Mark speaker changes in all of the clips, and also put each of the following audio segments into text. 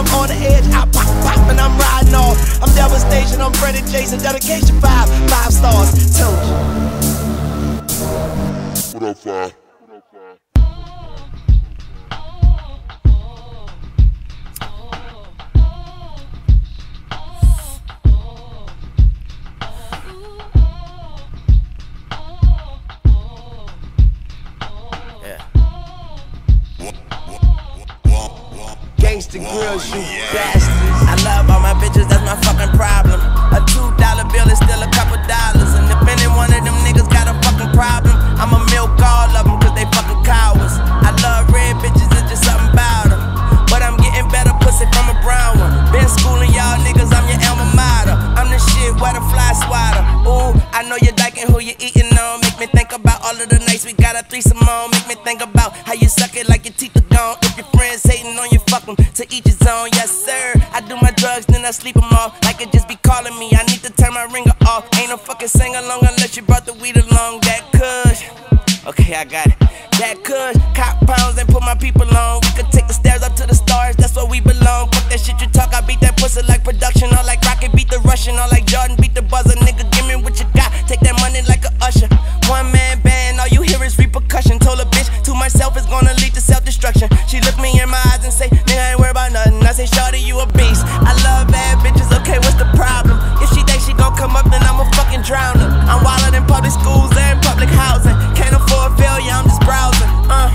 Speaker 1: I'm on the edge, I pop, pop, and I'm riding off. I'm devastation, I'm Freddie Jason, dedication 5 stars. Told you.
Speaker 2: What up, Five?
Speaker 1: Gangsta grills, you bastards.
Speaker 3: I love all my bitches, that's my fucking problem. A $2 bill is still a couple dollars. And if any one of them niggas got a fucking problem, I'ma milk all of them cause they fucking cowards. I love red bitches, it's just something about them. But I'm getting better pussy from a brown one. Been schooling y'all niggas, I'm your alma mater. I'm the shit, where the fly swatter. Ooh, I know you're liking who you eating on. Make me think about all of the nights we got a threesome on. Make me think about how you suck it like your teeth are gone. If your friends hating on you, fuck them, to each his own, yes sir. I do my drugs, then I sleep them off. Like it just be calling me, I need to turn my ringer off. Ain't no fucking sing along unless you brought the weed along. That kush, okay I got it. That kush, cop pounds and put my people on. We could take the stairs up to the stars, that's where we belong. Fuck that shit you talk, I beat that pussy like production. Or like Rocket beat the Russian, or like Jordan beat the buzzer. Nigga, give me what you got, take that money like a usher. One man band, all you hear is repercussion. Told a bitch to myself is gonna lead to self-destruction. She looked me in my eyes and say, nigga, I ain't worried about nothing. I say, shawty, you a beast. I love bad bitches, okay, what's the problem? If she thinks she gon' come up, then I'ma fucking drown her. I'm wildin' in public schools and public housing. Can't afford failure, I'm just browsing.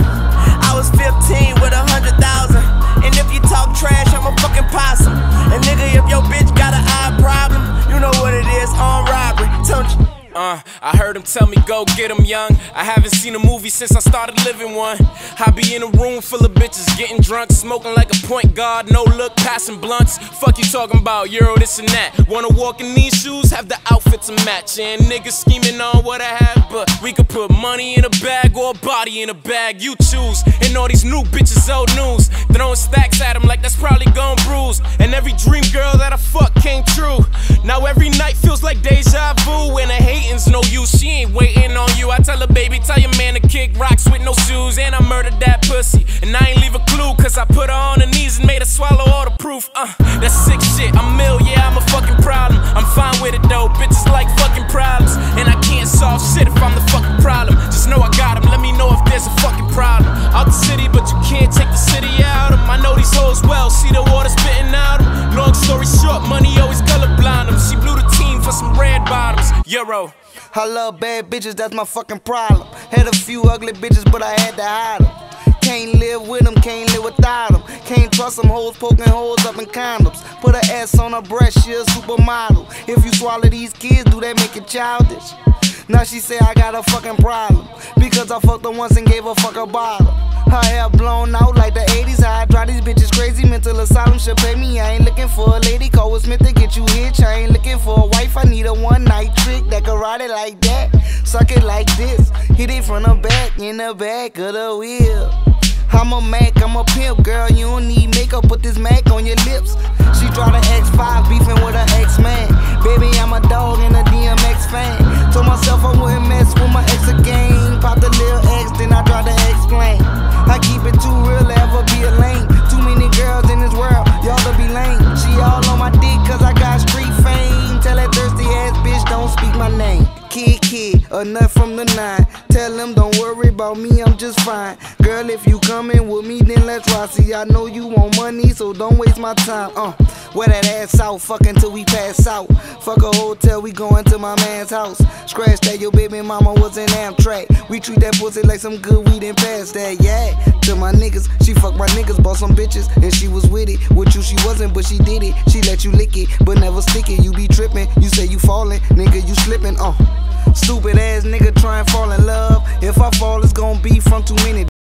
Speaker 3: I was 15 with 100,000. And if you talk trash, I'm a fucking possum. And nigga, if your bitch got an eye problem, you know what it is, armed robbery, don't you?
Speaker 4: I heard him tell me go get him young. I haven't seen a movie since I started living one. I be in a room full of bitches getting drunk, smoking like a point guard, no look, passing blunts. Fuck you talking about, Euro this and that. Wanna walk in these shoes, have the outfit to match. And niggas scheming on what I have, but we could put money in a bag or a body in a bag, you choose. And all these new bitches old news, throwing stacks at them like that's probably gon' bruise. And every dream girl that I fuck came true. Now every night feels like deja vu, and the hating's no use, she ain't waiting on you. I tell her, baby, tell your man to kick rocks with no shoes. And I murdered that pussy, and I ain't leave a clue, cause I put her on her knees and made her swallow all the proof. That's sick shit, I'm ill, yeah, I'm a fucking problem. I'm fine with it though, bitches like fucking problems. And I can't solve shit if I'm the fucking problem. Just know I got him, let me know if there's a fucking problem. Out the city, but you can't take the city out of 'em. I know these hoes well, see the water spitting out 'em. Long story short, money always colorblind 'em. She blew the team for some red bottoms, Euro.
Speaker 5: I love bad bitches, that's my fucking problem. Had a few ugly bitches, but I had to hide them. Can't live with them, can't live without them. Can't trust them hoes poking holes up in condoms. Put her ass on her breast, she a supermodel. If you swallow these kids, do that make it childish? Now she say I got a fucking problem, because I fucked her once and gave her fuck a bottle. Her hair blown out like the 80s, how I drive these bitches crazy. Mental asylum should pay me, I ain't looking for a lady. Call with Smith to get you hitched. I ain't looking for a wife, I need a one-night trick that can ride it like that, suck it like this, hit it from the back, in the back of the wheel. I'm a Mac, I'm a pimp, girl, you don't need makeup, put this Mac on your lips. She drive the X5, beefing with her ex-man. Baby, I'm a dog and a DMX fan. Told myself I wouldn't mess with my ex again. Pop the little X, then I try to explain. I keep it too real to ever be a lame. Too many girls in this world, y'all to be lame. She all on my dick cause I got street fame. Tell that thirsty ass bitch don't speak my name. Kid, a nut from the 9. Tell them don't worry about me, I'm just fine. Girl, if you coming with me, then let's ride. See, I know you want money, so don't waste my time. Wear that ass out, fucking till we pass out. Fuck a hotel, we going to my man's house. Scratch that, your baby mama was in Amtrak. We treat that pussy like some good weed and pass that, yeah. To my niggas, she fuck my niggas, bought some bitches, and she was with it. With you, she wasn't, but she did it. She let you lick it, but never stick it. You be tripping, you say you falling, nigga, you slipping, Stupid ass nigga try and fall in love. If I fall, it's gon' be from too many